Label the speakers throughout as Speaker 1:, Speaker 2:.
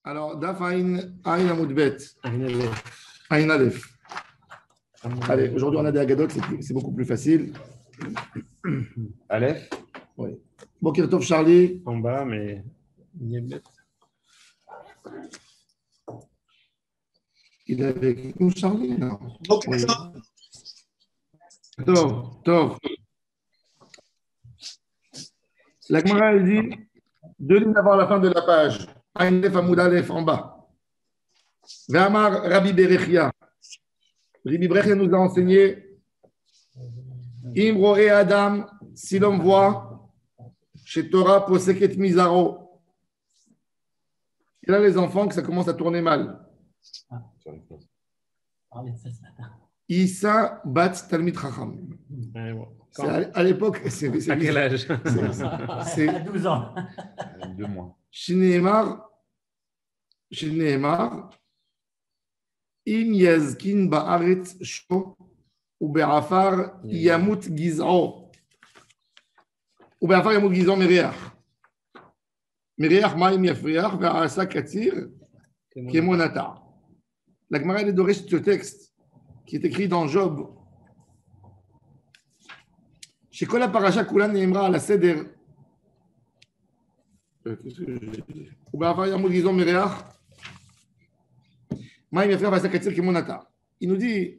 Speaker 1: Alors, Daf Ain Amoud Bet. Ain Aleph. Allez, aujourd'hui, on a des Agadot, c'est beaucoup plus facile.
Speaker 2: Aleph.
Speaker 1: Oui. Boker Tov Charlie.
Speaker 2: En bas, mais Niébet.
Speaker 1: Il est avec nous, Charlie, non?
Speaker 3: Ok.
Speaker 1: Oui. Tov. La Gemara, elle dit, deux lignes avant la fin de la page. Ain Aleph Amoud Aleph en bas. Ve'amar Rabbi Berechia. Rabbi Berechia nous a enseigné Imro et Adam, si l'on voit chez Torah Poseket Mizaro. Et là, les enfants, que ça commence à tourner mal. Issa Bat Talmid Chacham. C'est à l'époque, c'est
Speaker 2: À quel âge?
Speaker 1: C'est
Speaker 3: 12 ans.
Speaker 2: 2 mois.
Speaker 1: Shneemar, Im Yazkin Ba'aretz Sho, ou Be'afar Yamut Giz'o. Ou Be'afar Yamut Giz'o Meriach. Meriach Ma'im Yafriach, Ve'asa Katir, Kemonata. La Gemara est dorée sur ce texte qui est écrit dans Job. Chez Kola Parasha Kula Neemra la Seder. Ou Be'afar Yamut Giz'o Meriach. Il nous dit,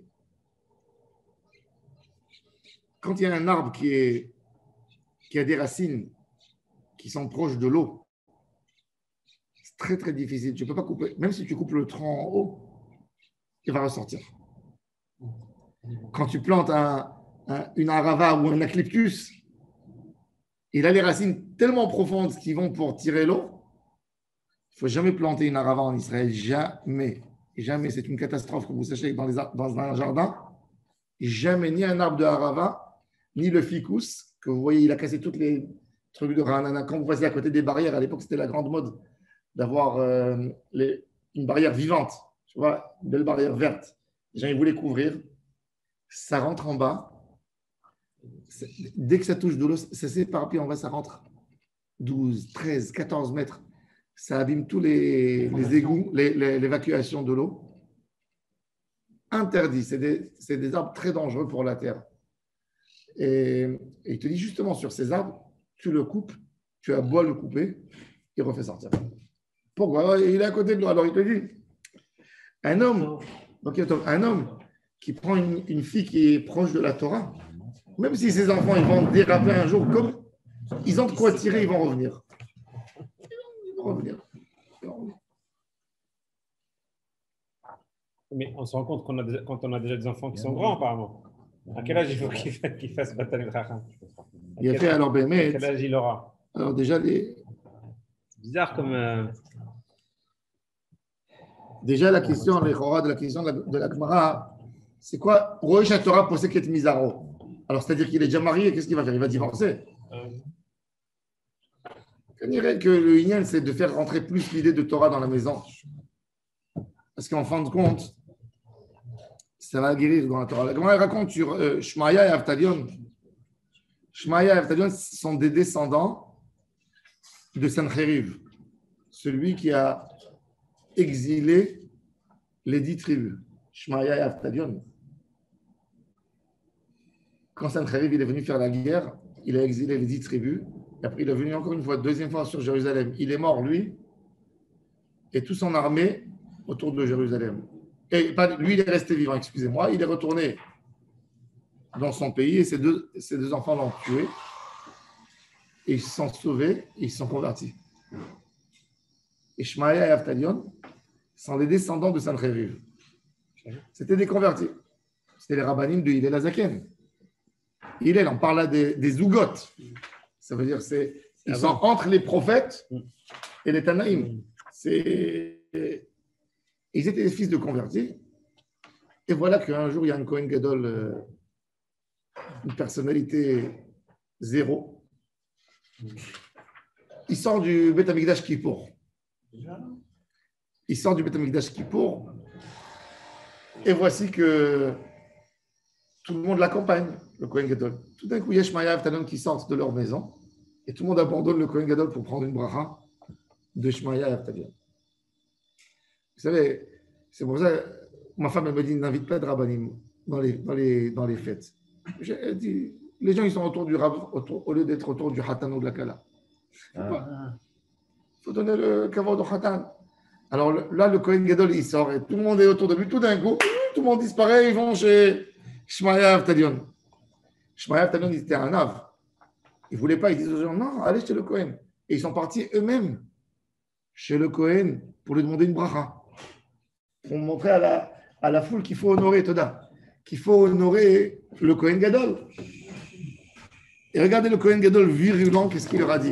Speaker 1: quand il y a un arbre qui a des racines qui sont proches de l'eau, c'est très très difficile. Tu ne peux pas couper, même si tu coupes le tronc en haut, il va ressortir. Quand tu plantes une arava ou un eucalyptus, il a les racines tellement profondes qui vont pour tirer l'eau. Il ne faut jamais planter une arava en Israël, jamais. Jamais, c'est une catastrophe, comme vous sachez, dans un jardin. Jamais, ni un arbre de harava, ni le ficus, que vous voyez, il a cassé tous les trucs de ranana. Quand vous passez à côté des barrières, à l'époque, c'était la grande mode d'avoir une barrière vivante, tu vois, une belle barrière verte. Les gens, ils voulaient couvrir. Ça rentre en bas. Dès que ça touche de l'eau, ça s'éparpille en bas, ça rentre 12, 13, 14 mètres. Ça abîme tous les égouts, l'évacuation de l'eau. Interdit. C'est des arbres très dangereux pour la terre. Et il te dit justement sur ces arbres, tu le coupes, tu as beau le couper, il refait sortir. Pourquoi? Il est à côté de l'eau. Alors il te dit, un homme qui prend une fille qui est proche de la Torah, même si ses enfants ils vont déraper un jour, comme ils ont de quoi tirer, ils vont revenir. Revenir.
Speaker 2: Mais on se rend compte quand on a déjà des enfants qui sont grands, apparemment. À quel âge il faut qu'il fasse Batal Racham?
Speaker 1: Il a fait alors Bémet.
Speaker 2: À quel âge il aura?
Speaker 1: Alors déjà,
Speaker 2: C'est bizarre comme.
Speaker 1: Déjà la question, les Chora de la question de la Gemara, c'est quoi? Rosh Torah Poseket Mizaro. Alors c'est-à-dire qu'il est déjà marié, qu'est-ce qu'il va faire? Il va divorcer. On dirait que le Inyan, c'est de faire rentrer plus l'idée de Torah dans la maison. Parce qu'en fin de compte, ça va guérir dans la Torah. La Gemara raconte sur Shmaya et Avtalion. Shmaya et Avtalion sont des descendants de Sancheriv, celui qui a exilé les 10 tribus. Shmaya et Avtalion. Quand Sancheriv est venu faire la guerre, il a exilé les 10 tribus. Et après, il est venu encore une fois, deuxième fois sur Jérusalem. Il est mort, lui, et toute son armée autour de Jérusalem. Et lui, il est resté vivant, excusez-moi. Il est retourné dans son pays et ses deux enfants l'ont tué. Et ils se sont sauvés et ils se sont convertis. Et Shmaya et Avtalion sont les descendants de Sancheriv. C'était des convertis. C'était les rabbanim de Hillel Hazaken. Hillel, on parle là des zougotes. Ça veut dire ils sont entre les prophètes et les Tanaïm. Ils étaient des fils de convertis. Et voilà qu'un jour, il y a un Kohen Gadol, une personnalité zéro. Il sort du Beth Amikdash Kippour. Et voici que tout le monde l'accompagne, le Kohen Gadol. Tout d'un coup, il y a Shmaya et Avtalon qui sortent de leur maison et tout le monde abandonne le Kohen Gadol pour prendre une bracha de Shmaya et Avtalon. Vous savez, c'est pour ça que ma femme elle me dit n'invite pas de rabbinim dans les fêtes. Elle dit, les gens ils sont autour du rabbin au lieu d'être autour du hatan ou de la kala. Il faut donner le kavod au hatan. Alors là, le Kohen Gadol il sort et tout le monde est autour de lui. Tout d'un coup, tout le monde disparaît. Ils vont chez Shmaya Avtalion. Shmaya Avtalion, il était un ave. Ils ne voulaient pas. Ils disaient aux gens non, allez chez le Kohen. Et ils sont partis eux-mêmes chez le Kohen pour lui demander une bracha. Pour montrer à la foule qu'il faut honorer Toda, qu'il faut honorer le Kohen Gadol. Et regardez le Kohen Gadol virulent, qu'est-ce qu'il leur a dit?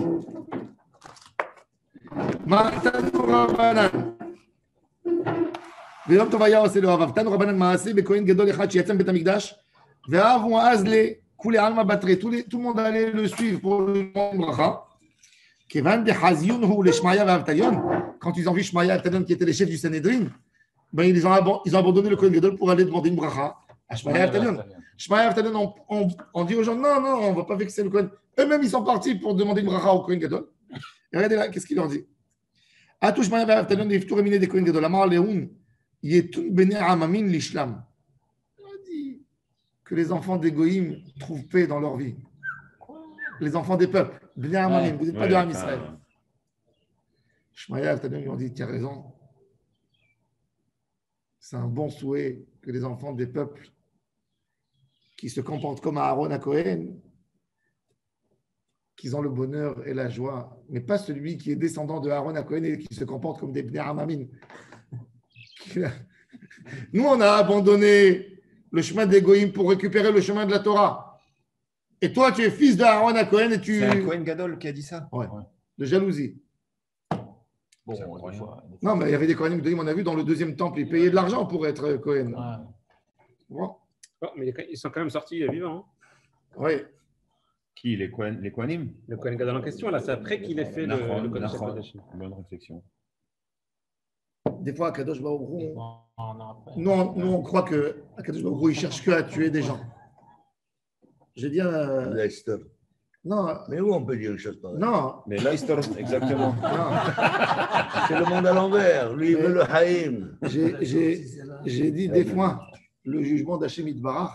Speaker 1: Matanu Rabbanan. ויום טוב היה עושה לו אהב. תנו רבנן מעשה בכהן גדול אחד שיצא מבית המקדש, ואהבו אז לכולי עלמא בתרי. tout le monde allait le suivre pour le bracha. כיוון דחזיון הוא לשמעיה ואבטליון, quand ils ont vu Shmaya et Avtalion qui étaient les chefs du Sanhédrin, ben ils ont abandonné le Kohen Gadol pour aller demander une bracha à Shmaya et Avtalion. Shmaya et Avtalion ont dit aux gens non, on ne va pas vexer le Kohen. Eux-mêmes, ils sont partis pour demander une bracha au Kohen Gadol. Et regardez là, qu'est-ce qu'il leur dit? Atou Shmaya et Avtalion yiftou remine des Kohen Gadol. Amar Leoun yetun bene amamin l'ishlam. Il a dit que les enfants des Goïm trouvent paix dans leur vie. Les enfants des peuples. Bene amamin, vous n'êtes pas de Ham Israël. Shmaya et Avtalion lui ont dit tu as raison. C'est un bon souhait que les enfants des peuples qui se comportent comme Aaron à Cohen, qu'ils ont le bonheur et la joie, mais pas celui qui est descendant de Aaron à Cohen et qui se comporte comme des Bnei Hamamin. Nous, on a abandonné le chemin des Goïm pour récupérer le chemin de la Torah. Et toi, tu es fils de Aaron à Cohen et tu...
Speaker 3: C'est un Kohen Gadol qui a dit ça?
Speaker 1: Ouais. De jalousie.
Speaker 3: Bon,
Speaker 1: non, mais il y avait des Kohanim, on a vu dans le deuxième temple, ils payaient de l'argent pour être Kohen. Bon.
Speaker 2: Oh, mais ils sont quand même sortis vivants. Hein.
Speaker 1: Oui.
Speaker 3: Qui? Les Kohanim?
Speaker 2: Le Kohen Gadol en question, là, c'est après qu'il ait fait le Kodesh HaKodashim.
Speaker 3: Bonne réflexion.
Speaker 1: Des fois, à Kadosh Baruch Hu, nous, on croit que à Kadosh Baruch Hu, il cherche que à tuer des gens. Je dis non.
Speaker 4: Mais où on peut dire une chose pareille?
Speaker 1: Non.
Speaker 3: Mais là, exactement.
Speaker 4: C'est le monde à l'envers. Lui, il veut le haïm.
Speaker 1: J'ai dit des fois, le jugement d'Hachem Yitbarach,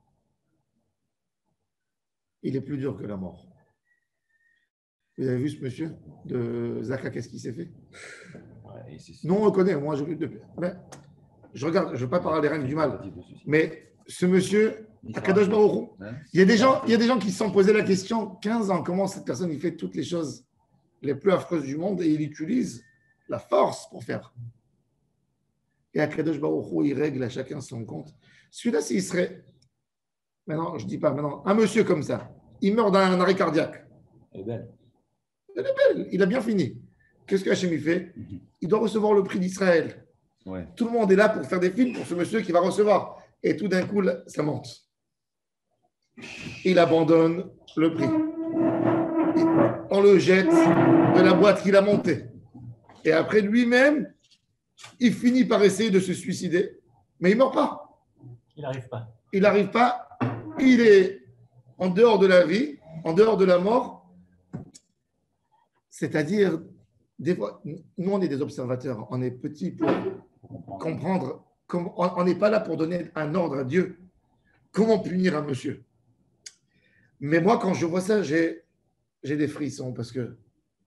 Speaker 1: il est plus dur que la mort. Vous avez vu ce monsieur de Zaka, qu'est-ce qu'il s'est fait? Nous, on le connaît. Moi, je regarde, je ne veux pas parler des règles du mal, mais ce monsieur, à Kadosh Baruch Hu, il y a des gens qui se sont posé la question, 15 ans, comment cette personne il fait toutes les choses les plus affreuses du monde et il utilise la force pour faire. Et à Kadosh Baruch Hu, il règle à chacun son compte. Celui-là, s'il serait, maintenant, je ne dis pas, maintenant, un monsieur comme ça, il meurt d'un arrêt cardiaque.
Speaker 3: Elle est belle.
Speaker 1: Elle est belle, il a bien fini. Qu'est-ce que Hachem fait? Il doit recevoir le prix d'Israël.
Speaker 3: Ouais.
Speaker 1: Tout le monde est là pour faire des films pour ce monsieur qui va recevoir. Et tout d'un coup, ça monte. Il abandonne le prix. On le jette de la boîte qu'il a montée. Et après, lui-même, il finit par essayer de se suicider. Mais il ne meurt pas.
Speaker 5: Il n'arrive pas.
Speaker 1: Il n'arrive pas. Il est en dehors de la vie, en dehors de la mort. C'est-à-dire, des fois, nous, on est des observateurs. On est petits pour comprendre. On n'est pas là pour donner un ordre à Dieu. Comment punir un monsieur? Mais moi, quand je vois ça, j'ai des frissons parce que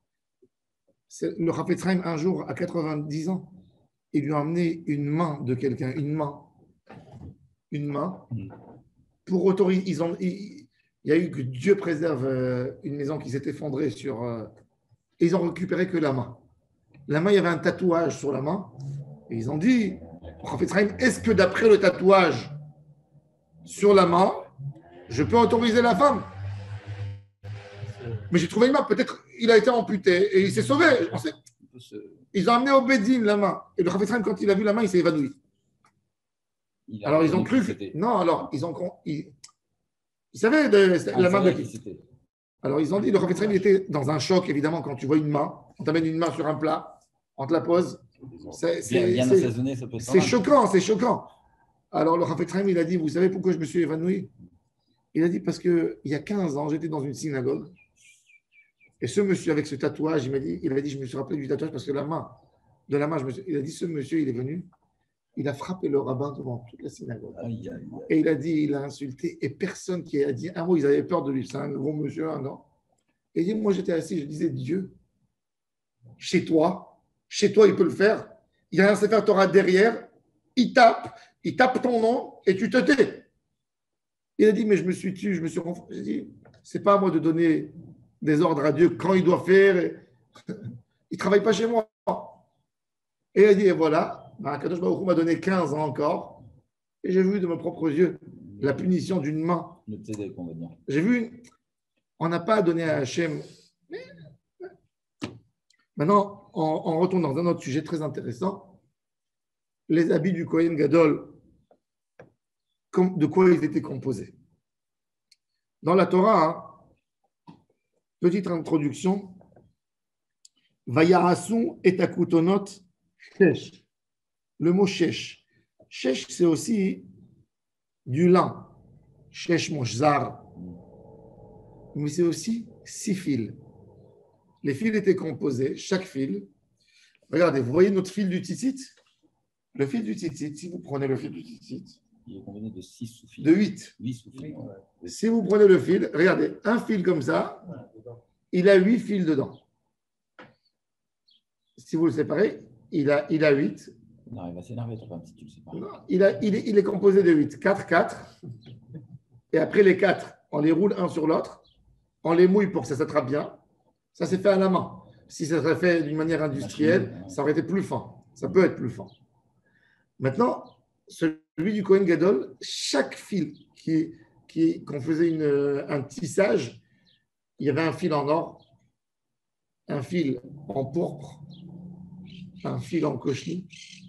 Speaker 1: le Chafetz Chaim, un jour, à 90 ans, il lui a emmené une main de quelqu'un, une main, pour autoriser. Il y a eu que Dieu préserve une maison qui s'est effondrée sur. Ils ont récupéré que la main. La main, il y avait un tatouage sur la main. Et ils ont dit, Chafetz Chaim, est-ce que d'après le tatouage sur la main, je peux autoriser la femme? Mais j'ai trouvé une main, peut-être il a été amputé et il s'est sauvé. Ils ont amené au Bédine la main. Et le Chafetz Chaim, quand il a vu la main, il s'est évanoui. Alors ils ont cru. Non, alors ils ont. Ils savaient la main de qui. Alors ils ont dit, le Chafetz Chaim, il était dans un choc, évidemment, quand tu vois une main, on t'amène une main sur un plat, on te la pose. C'est choquant, c'est choquant. Alors le Chafetz Chaim, il a dit, vous savez pourquoi je me suis évanoui? Il a dit, parce qu'il y a 15 ans, j'étais dans une synagogue. Et ce monsieur avec ce tatouage, il a dit, je me suis rappelé du tatouage parce que la main, de la main. Il a dit, ce monsieur, il est venu, il a frappé le rabbin devant toute la synagogue.
Speaker 4: Aïe, aïe, aïe.
Speaker 1: Et il a dit, il a insulté, et personne qui a dit un mot, ils avaient peur de lui. C'est un gros monsieur, un grand. Et il dit, moi j'étais assis, je disais, Dieu, chez toi, il peut le faire. Il y a un Sefer Torah derrière, il tape ton nom et tu te tais. Il a dit, mais je me suis tué, je me suis renfloué. J'ai dit, c'est pas à moi de donner des ordres à Dieu quand il doit faire. Il ne travaille pas chez moi. Et il a dit, et voilà, Kadosh Baruch Hu m'a donné 15 ans encore, et j'ai vu de mes propres yeux la punition d'une main.
Speaker 4: Le tzedek, on va dire.
Speaker 1: J'ai vu, on n'a pas à donner à Hachem. Maintenant, on retourne dans un autre sujet très intéressant. Les habits du Kohen Gadol, de quoi ils étaient composés. Dans la Torah, petite introduction, Vayarasu et akutonot shesh. Le mot shesh. Shesh, c'est aussi du lin. Shesh moshzar. Mais c'est aussi 6 fils. Les fils étaient composés, chaque fil. Regardez, vous voyez notre fil du tzitzit? Le fil du tzitzit, si vous prenez le fil du tzitzit,
Speaker 4: Il est combiné de 6 sous-fils.
Speaker 1: de 8.
Speaker 4: 8 sous-fils. Ouais.
Speaker 1: Si vous prenez le fil, regardez, un fil comme ça, il a 8 fils dedans. Si vous le séparez, il a 8.
Speaker 4: Non, il va s'énerver, ton femme, si tu le sais pas.
Speaker 1: Non, il est composé de 8. 4, 4. Et après les 4, on les roule un sur l'autre. On les mouille pour que ça s'attrape bien. Ça s'est fait à la main. Si ça serait fait d'une manière industrielle, ça aurait été plus fin. Ça peut être plus fin. Maintenant, celui du Kohen Gadol, chaque fil qu'on faisait un tissage, il y avait un fil en or, un fil en pourpre, un fil en cochni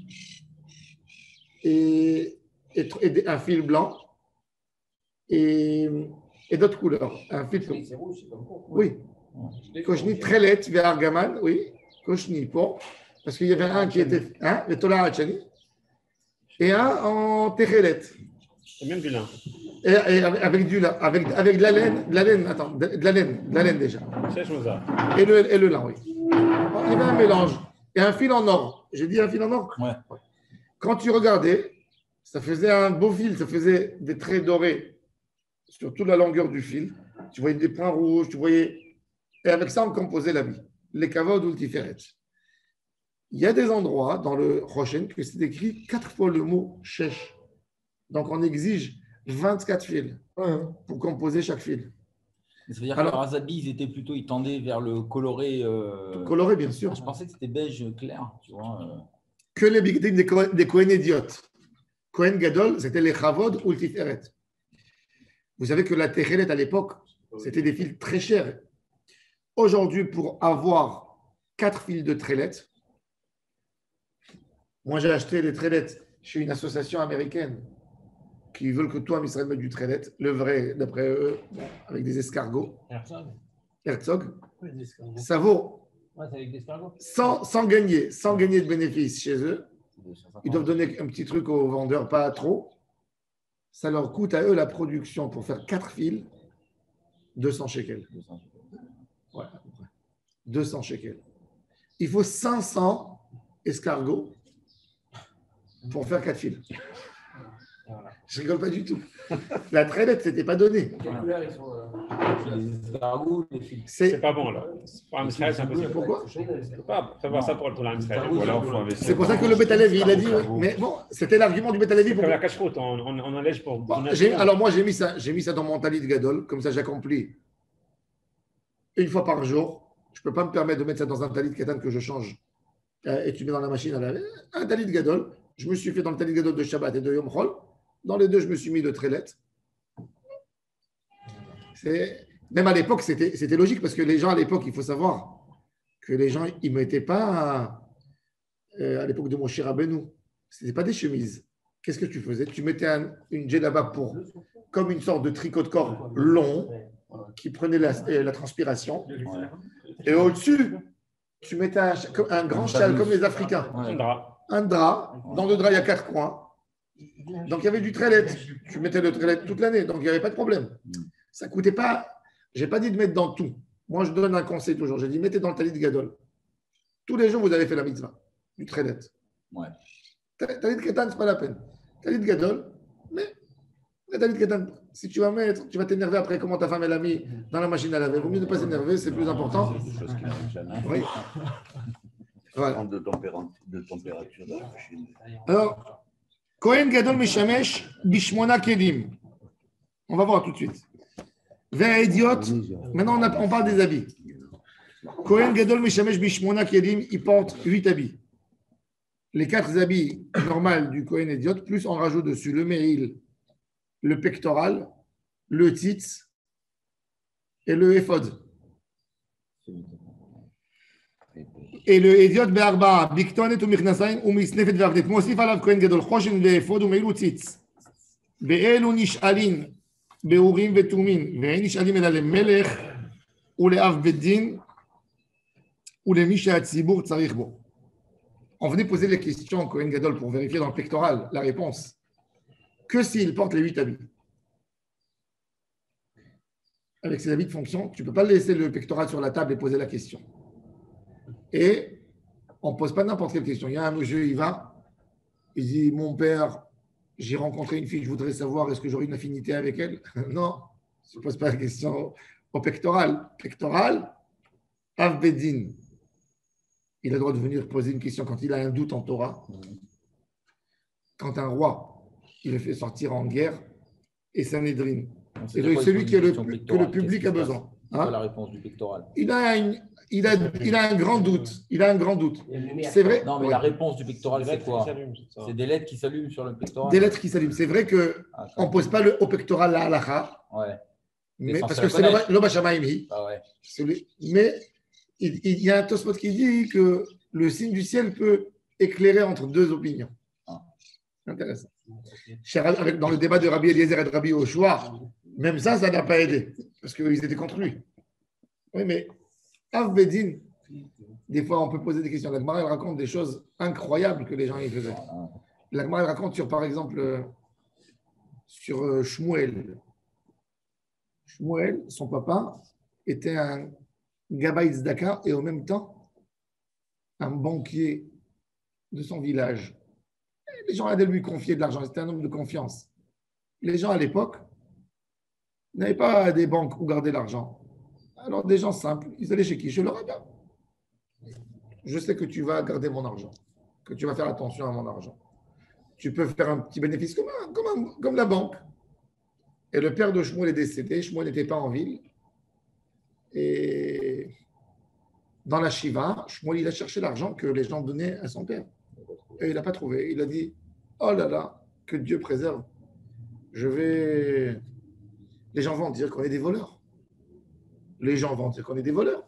Speaker 1: et un fil blanc et d'autres couleurs. Un fil.
Speaker 2: C'est rouge, c'est comme pourpre.
Speaker 1: Oui. Cochni Trelet vers Argaman, oui. Cochni pourpre. Parce qu'il y avait un qui était le Tolar Hachani et un en Techelet.
Speaker 2: C'est même du lin.
Speaker 1: Et avec du lin, avec de la laine, attends, de la laine déjà.
Speaker 2: Shesh Mozart.
Speaker 1: Et le lin, oui. Il y avait un mélange. Et un fil en or. J'ai dit un fil en or?
Speaker 4: Ouais.
Speaker 1: Quand tu regardais, ça faisait un beau fil, ça faisait des traits dorés sur toute la longueur du fil. Tu voyais des points rouges, tu voyais. Et avec ça, on composait l'habit. Les kavod ou le tiferet. Il y a des endroits dans le Rochen que c'est écrit 4 fois le mot shesh. Donc, on exige 24 fils pour composer chaque fil.
Speaker 4: Ça veut dire
Speaker 1: Alors-
Speaker 4: que leurs habits, ils tendaient vers le coloré.
Speaker 1: Coloré, bien sûr.
Speaker 4: Je pensais que c'était beige clair, tu vois.
Speaker 1: Que les bigdim des Kohen idiotes. Kohen Gadol, c'était les Chavod ou le Tiferet. Vous savez que la Techelet à l'époque, c'était des fils très chers. Aujourd'hui, pour avoir 4 fils de Trelet, moi j'ai acheté des Trelet chez une association américaine qui veulent que toi, Israël, mette du Trelet, le vrai, d'après eux, bon, avec des escargots, Herzog,
Speaker 2: Oui, des escargots.
Speaker 1: ça vaut
Speaker 2: Ouais, c'est avec des escargots.
Speaker 1: sans gagner de bénéfices chez eux. Ils doivent donner un petit truc aux vendeurs, pas trop. Ça leur coûte à eux la production pour faire 4 fils, 200 shekels. Ouais, à peu près. 200 shekels. Il faut 500 escargots pour faire 4 fils.
Speaker 2: Voilà.
Speaker 1: Je rigole pas du tout. La traînette, c'était pas donné.
Speaker 2: Quelle couleur ils sont
Speaker 4: Les escargots, les fils.
Speaker 2: C'est
Speaker 1: C'est
Speaker 2: pas bon là. Pour un Israël, c'est impossible.
Speaker 1: pourquoi
Speaker 2: Tu peux pas prévoir ça pour un Israël.
Speaker 3: Ou alors, il faut investir.
Speaker 1: C'est pour ça que le Betalevi, il a dit. Mais bon, c'était l'argument du Betalevi.
Speaker 2: C'est
Speaker 1: Pour...
Speaker 2: comme la cache-route, on allège pour.
Speaker 1: Bon, alors moi, j'ai mis ça dans mon talit gadol, comme ça j'accomplis une fois par jour. Je ne peux pas me permettre de mettre ça dans un talit katan que je change et tu mets dans la machine à laver. Un talit gadol, je me suis fait dans le talit gadol de Shabbat et de Yom Chol. Dans les deux, je me suis mis de Trelet. Même à l'époque, c'était logique parce que les gens à l'époque, il faut savoir que les gens, ils ne mettaient pas à l'époque de Moshe Rabbeinu. Ce n'était pas des chemises. Qu'est-ce que tu faisais? Tu mettais une djellaba comme une sorte de tricot de corps long qui prenait la transpiration. Et au-dessus, tu mettais un grand châle comme les Africains.
Speaker 2: Un drap.
Speaker 1: Un drap. Dans le drap, il y a 4 coins. Donc, il y avait du trelet. Tu mettais le trelet toute l'année. Donc, il n'y avait pas de problème. Ça ne coûtait pas. Je n'ai pas dit de mettre dans tout. Moi, je donne un conseil toujours. J'ai dit, mettez dans le talit gadol. Tous les jours, vous avez fait la mitzvah. du Trélet.
Speaker 4: Ouais.
Speaker 1: Talit Katan, ce n'est pas la peine. Talit Gadol, mais Talit Katan, si tu vas mettre, tu vas t'énerver après comment ta femme elle a mis dans la machine à laver. Il vaut mieux ne pas s'énerver, c'est plus important.
Speaker 3: C'est quelque chose qui n'arrive jamais.
Speaker 1: Oui. Voilà.
Speaker 4: Prendre de température de la machine.
Speaker 1: Alors, Kohen Gadol Meshamesh Bishmona Kelim. On va voir tout de suite. Vers idiot. Maintenant, on parle des habits. Kohen Gadol Meshamesh Bishmona Kelim, il porte 8 habits. Les 4 habits normaux du Kohen idiot, plus on rajoute dessus le méril, le pectoral, le tzitz et le éphod. Et le idiot be'arba, biktonet ou michnasayim ou misnefet ve'avdet. Mosif alav Kohen Gadol, choshen ve'éphod ou méril ou tzitz. Be'elu nish'alin be'urim ve'tumin. Ve'en nish'alim ela lemelech ou le'av beddin ou le'misha hatzibur tzarich bo. On venait poser les questions au Kohen Gadol pour vérifier dans le pectoral la réponse. Que s'il porte les 8 habits? Avec ses habits de fonction, tu ne peux pas laisser le pectoral sur la table et poser la question. Et on ne pose pas n'importe quelle question. Il y a un monsieur, il va, il dit, mon père, j'ai rencontré une fille, je voudrais savoir, est-ce que j'aurai une affinité avec elle? Non, je ne pose pas la question au pectoral. Pectoral, Avbedin. Il a le droit de venir poser une question quand il a un doute en Torah. Quand un roi, il le fait sortir en guerre, et Sanhedrin. Et donc, celui que le public a besoin.
Speaker 5: C'est quoi la réponse du pectoral?
Speaker 1: Il a un grand doute. Il a un grand doute. C'est vrai.
Speaker 5: Non, mais
Speaker 1: ouais.
Speaker 5: la réponse du pectoral, c'est quoi?
Speaker 2: C'est
Speaker 5: C'est des lettres qui s'allument sur le pectoral.
Speaker 1: Des lettres qui s'allument. C'est vrai qu'on ne pose pas au pectoral la halakha.
Speaker 5: Ouais.
Speaker 1: Mais
Speaker 5: censé
Speaker 1: parce que c'est
Speaker 5: reconnaître.
Speaker 1: l'Oba Shamaim.
Speaker 5: Ah ouais.
Speaker 1: Mais il y a un Tosfot qui dit que le signe du ciel peut éclairer entre 2 opinions.
Speaker 5: Ah.
Speaker 1: Intéressant. Dans le débat de Rabbi Eliezer et de Rabbi Yoshua, même ça n'a pas aidé, parce qu'ils étaient contre lui. Oui, mais Av Bedin, des fois, on peut poser des questions. La Gemara, elle raconte des choses incroyables que les gens y faisaient. La Gemara, elle raconte sur, par exemple, sur Shmuel. Shmuel, son papa, était un Gabaï Tzedaka et en même temps un banquier de son village. Les gens allaient lui confier de l'argent, c'était un homme de confiance. Les gens à l'époque n'avaient pas des banques où garder l'argent. Alors des gens simples, ils allaient chez qui? Chez le rabbin. Je sais que tu vas garder mon argent, que tu vas faire attention à mon argent. Tu peux faire un petit bénéfice comme la banque. Et le père de Shmuel est décédé, Shmuel n'était pas en ville. Et dans la Shiva, Shmuel il a cherché l'argent que les gens donnaient à son père. Et il n'a pas trouvé. Il a dit, oh là là, que Dieu préserve. Les gens vont dire qu'on est des voleurs. Les gens vont dire qu'on est des voleurs.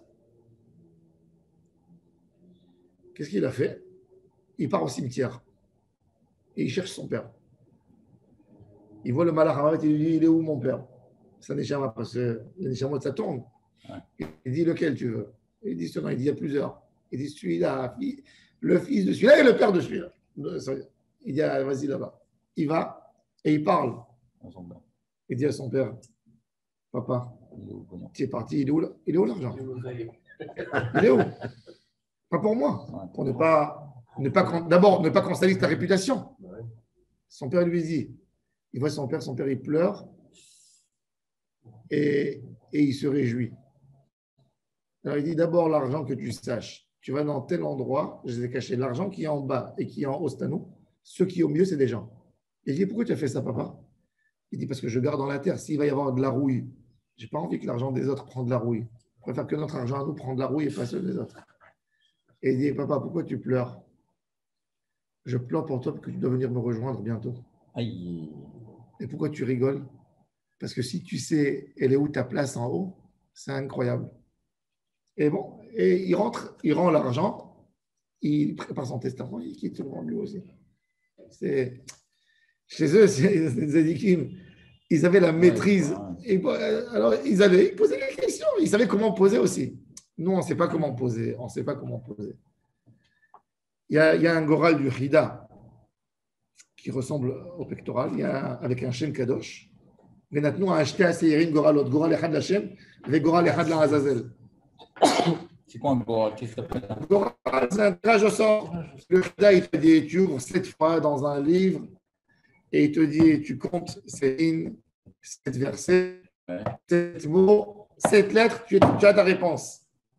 Speaker 1: Qu'est-ce qu'il a fait? Il part au cimetière. Et il cherche son père. Il voit le malach Hamavet, il lui dit, il est où mon père? C'est un neshama, parce que le neshama, ça tourne. Il dit, lequel tu veux? Il dit, il dit, il y a plusieurs. Il dit, celui-là, le fils de celui-là et le père de celui-là. Il dit, ah, vas-y là-bas. Il va et il parle. Il dit à son père, papa, tu es parti, il est où l'argent? Il est où? Pas pour moi. Pour d'abord, ne pas qu'on salisse ta réputation. Son père lui dit, il voit son père il pleure et il se réjouit. Alors il dit d'abord l'argent que tu saches. Tu vas dans tel endroit, je les ai cachés. L'argent qui est en bas et qui est en haut, c'est à nous. Ceux qui est au milieu, c'est des gens. Et il dit, pourquoi tu as fait ça, papa? Il dit, parce que je garde dans la terre. S'il va y avoir de la rouille, je n'ai pas envie que l'argent des autres prenne de la rouille. Je préfère que notre argent à nous prenne de la rouille et pas ceux des autres. Et il dit, papa, pourquoi tu pleures? Je pleure pour toi parce que tu dois venir me rejoindre bientôt.
Speaker 5: Aïe.
Speaker 1: Et pourquoi tu rigoles? Parce que si tu sais, elle est où ta place en haut, c'est incroyable. Et bon, et il rentre, il rend l'argent, il prépare son testament, il quitte le monde lui aussi. Chez eux, c'est des édikim. Ils avaient la maîtrise. Et bon, alors, ils posaient des questions. Ils savaient comment poser aussi. Nous, on ne sait pas comment poser. On ne sait pas comment poser. Il y a un goral du Hida qui ressemble au pectoral. Il y a avec un Shem Kadosh. Venatnu a acheté à Seirim Goral, Goral Echad Lashem, et Goral Echad la Azazel.
Speaker 5: C'est quoi un goral? Qu'est-ce que ça peut être?
Speaker 1: Goral, c'est un tirage au sort. Le Khida, il te dit, tu ouvres 7 fois dans un livre et il te dit, tu comptes 7 lignes, 7 versets,
Speaker 5: Ouais.
Speaker 1: 7 mots, 7 lettres, tu as ta réponse.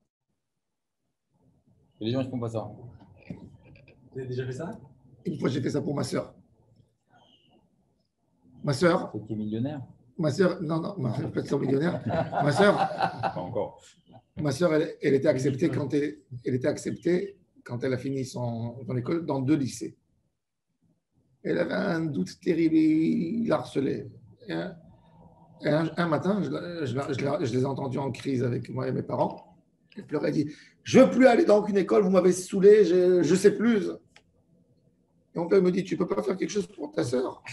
Speaker 5: Les gens, ils font pas ça.
Speaker 2: Vous avez déjà fait ça?
Speaker 1: Une fois, j'ai fait ça pour ma sœur. Ma sœur,
Speaker 5: C'est qui est millionnaire.
Speaker 1: non, ma sœur, peut-être millionnaire. Ma sœur,
Speaker 3: Pas encore.
Speaker 1: elle était acceptée quand elle a fini son école dans 2 lycées. Elle avait un doute terrible, il la harcelait. Et un matin, je les ai entendus en crise avec moi et mes parents. Elle pleurait, elle dit, je ne veux plus aller dans aucune école, vous m'avez saoulé, je ne sais plus. Et mon père me dit, tu ne peux pas faire quelque chose pour ta sœur?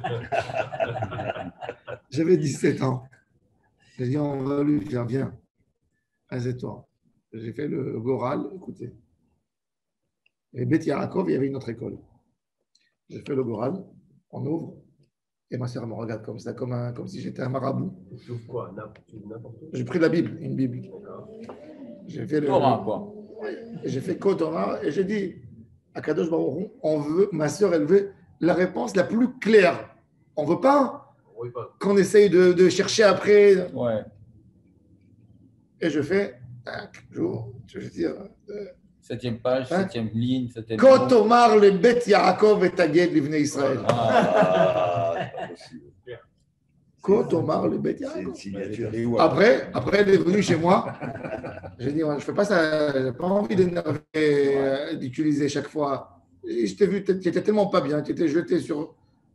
Speaker 1: J'avais 17 ans. J'ai dit, on va lui faire, viens, assieds-toi. J'ai fait le Goral, écoutez. Et Beth Yarakov, il y avait une autre école. J'ai fait le Goral, on ouvre, et ma sœur me regarde comme ça, comme si j'étais un marabout.
Speaker 6: Tu ouvres quoi? N'importe où.
Speaker 1: J'ai pris la Bible, une Bible. J'ai fait le
Speaker 5: Torah, quoi.
Speaker 1: J'ai fait Kotora et j'ai dit à Kadosh Baruch Hu, on veut, ma sœur, elle veut la réponse la plus claire. On ne veut pas
Speaker 6: Oui, pas.
Speaker 1: qu'on essaye de chercher après.
Speaker 5: Ouais.
Speaker 1: Et je fais, je veux dire,
Speaker 5: 7e page,
Speaker 1: Hein?
Speaker 5: 7e ligne, 7e.
Speaker 1: Kotomar le Bet Yaakov et Taged l'Ivnei Israël.
Speaker 4: Ah, c'est pas possible.
Speaker 1: Kotomar le Bet
Speaker 4: C'est une
Speaker 1: Yaakov.
Speaker 4: signature.
Speaker 1: Après, elle est venue chez moi. J'ai dit, ouais, je ne fais pas ça, je n'ai pas envie d'énerver, d'utiliser chaque fois. Et je t'ai vu, tu n'étais tellement pas bien, tu étais jeté sur.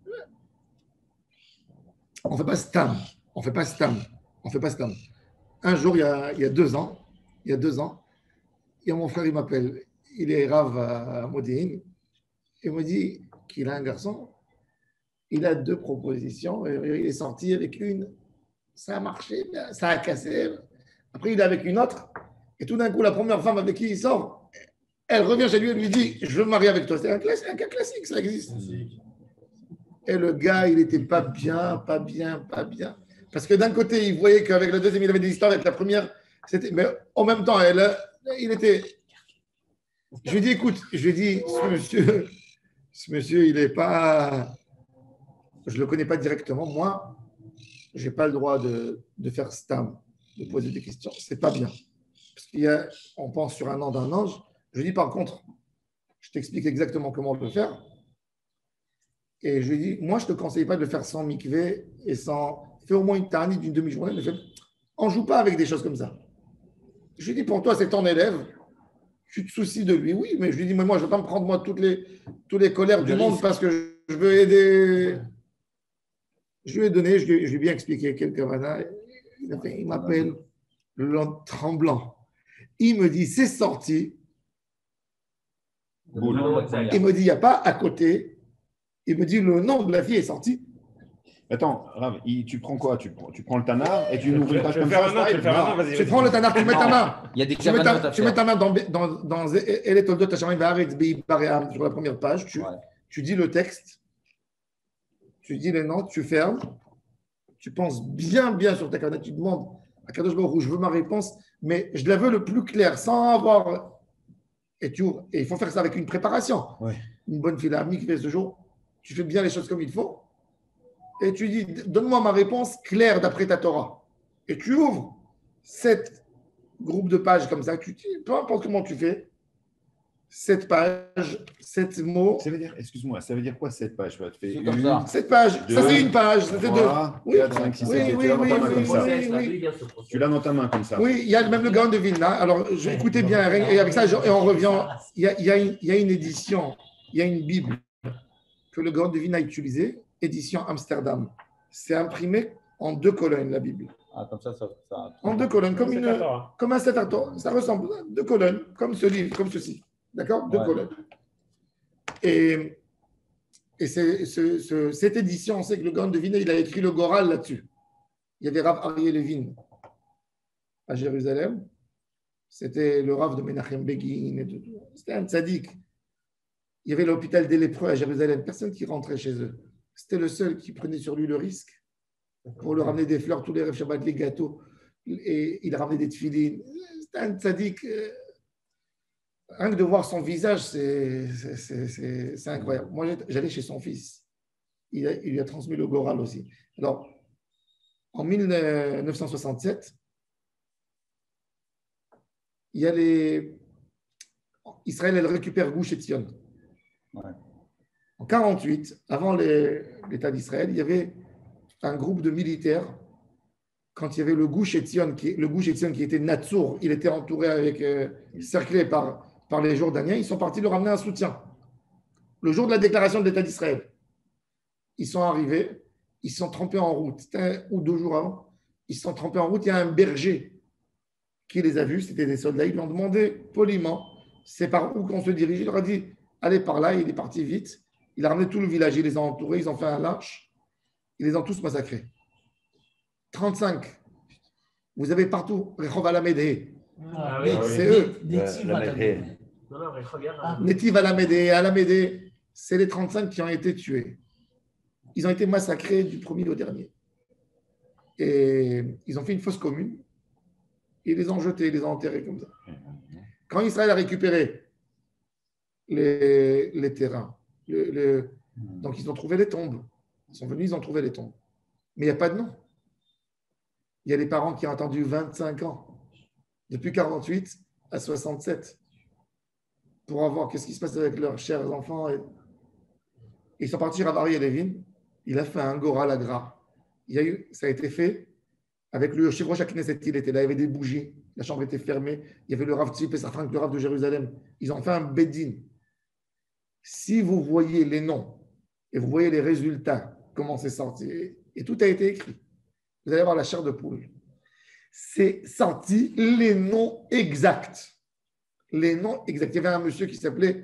Speaker 1: On ne fait pas stam. On fait pas stam. On fait pas stam. Un jour, il y a 2 ans, il y a mon frère, il m'appelle. Il est rave à Modéine. Il me dit qu'il a un garçon. Il a 2 propositions. Et il est sorti avec une. Ça a marché, ça a cassé. Après, il est avec une autre. Et tout d'un coup, la première femme avec qui il sort, elle revient chez lui et lui dit, je veux me marier avec toi. C'est un cas classique, ça existe. Et le gars, il n'était pas bien. Parce que d'un côté, il voyait qu'avec la deuxième, il avait des histoires. Avec la première, c'était. Mais en même temps, il était. Je lui ai dit, écoute, ce monsieur, il n'est pas. Je ne le connais pas directement. Moi, je n'ai pas le droit de faire stam, de poser des questions. Ce n'est pas bien. Parce qu'on pense sur un an d'un ange. Je lui dis, par contre, je t'explique exactement comment le faire. Et je lui dis, moi, je ne te conseille pas de le faire sans mikvé et sans. Fais au moins une tarnie d'une demi-journée. On ne joue pas avec des choses comme ça. Je lui dis, pour toi, c'est ton élève. Tu te soucies de lui. Oui, mais je lui dis, mais moi, je ne vais pas me prendre moi toutes les colères du monde parce que je veux aider. Je lui ai donné, je lui ai bien expliqué quelques vanas. Il m'appelle le tremblant. Il me dit, c'est sorti. Il me dit, il n'y a pas à côté. Il me dit, le nom de la fille est sorti.
Speaker 3: Attends, Rav, tu prends quoi? Tu prends le Tanar et tu ouvres une page comme ça.
Speaker 1: Tu prends le Tanar, tu mets ta main.
Speaker 5: Il y a des
Speaker 1: Tu mets ta main dans Elle Toldot Hashamayim Va'aretz Be'Baream sur la première page. Tu dis le texte. Tu dis les noms, tu fermes. Tu penses bien sur ta carte. Tu demandes à Kadosh Baruch Hu, je veux ma réponse, mais je la veux le plus clair, sans avoir. Et tu ouvres. Et il faut faire ça avec une préparation.
Speaker 3: Ouais.
Speaker 1: Une bonne fila mikvé ce jour. Tu fais bien les choses comme il faut. Et tu dis, donne-moi ma réponse claire d'après ta Torah. Et tu ouvres 7 groupes de pages comme ça. Tu dis, peu importe comment tu fais, 7 pages, 7 mots.
Speaker 3: Ça veut dire, excuse-moi, ça veut dire quoi 7 pages? Tu fais
Speaker 5: C'est comme ça.
Speaker 1: 7 pages,
Speaker 3: Deux,
Speaker 1: ça c'est une page. Ça fait 2.
Speaker 3: 3,
Speaker 1: Oui.
Speaker 3: 4, 5, 6,
Speaker 1: Oui,
Speaker 3: 7,
Speaker 1: oui,
Speaker 3: tu l'as dans ta main
Speaker 1: oui,
Speaker 3: comme ça.
Speaker 1: oui.
Speaker 3: Tu l'as dans ta main comme ça.
Speaker 1: Oui, il y a même le Gaon de Vilna. Alors, écoutez bien, et avec ça, et on revient. Il y a une édition, il y a une Bible que le Gaon de Vilna a utilisée, édition Amsterdam. C'est imprimé en 2 colonnes, la Bible.
Speaker 5: Ah, comme ça.
Speaker 1: En 2 colonnes, comme un Sefer Torah. Ça ressemble à 2 colonnes, comme ce livre, comme ceci. D'accord? 2 colonnes. Et cette édition, on sait que le Gaon de Vilna, il a écrit le Goral là-dessus. Il y avait Rav Aryeh Levin à Jérusalem. C'était le Rav de Menachem Begin. Et tout. C'était un tzaddik. Il y avait l'hôpital des lépreux à Jérusalem. Personne qui rentrait chez eux. C'était le seul qui prenait sur lui le risque pour leur ramener des fleurs, tous les Rev Shabbat, les gâteaux. Et il ramenait des tefilines. C'était un tzaddik Rien que de voir son visage, c'est incroyable. Moi, j'allais chez son fils. Il lui a transmis le Goral aussi. Alors, en 1967, il y a Israël, elle récupère Gush Etzion.
Speaker 3: Ouais.
Speaker 1: En 1948, avant l'État d'Israël, il y avait un groupe de militaires. Quand il y avait le Gush Etzion qui était Natsour, il était entouré cerclé par les Jordaniens. Ils sont partis leur ramener un soutien. Le jour de la déclaration de l'État d'Israël, ils sont arrivés, ils se sont trempés en route. C'était 1 ou 2 jours avant. Ils se sont trempés en route. Il y a un berger qui les a vus, c'était des soldats. Ils lui ont demandé poliment, c'est par où qu'on se dirige. Il leur a dit, allez par là. Il est parti vite. Il a ramené tout le village. Il les a entourés. Ils ont fait un lynch. Ils les ont tous massacrés. 35. Vous avez partout Rehov Alamedé.
Speaker 6: Ah oui,
Speaker 1: c'est eux.
Speaker 6: Non, non, regarde.
Speaker 1: Netiv Alamedé, c'est les 35 qui ont été tués. Ils ont été massacrés du premier au dernier. Et ils ont fait une fosse commune. Ils les ont jetés, ils les ont enterrés comme ça. Quand Israël a récupéré les terrains, donc ils ont trouvé les tombes. Ils sont venus, ils ont trouvé les tombes. Mais il n'y a pas de nom. Il y a les parents qui ont attendu 25 ans, depuis 48 à 67, pour voir qu'est-ce qui se passe avec leurs chers enfants. Et ils sont partis à Ravari et Levin. Il a fait un Goral Agra. Ça a été fait avec le Yoshiv Rosh HaKnesset. Il était là, il y avait des bougies. La chambre était fermée. Il y avait le Rav Tzvi Pesach Frank, le Rav de Jérusalem. Ils ont fait un Bedin. Si vous voyez les noms et vous voyez les résultats, comment c'est sorti, et tout a été écrit. Vous allez voir la chair de poule. C'est sorti les noms exacts. Les noms exacts. Il y avait un monsieur qui s'appelait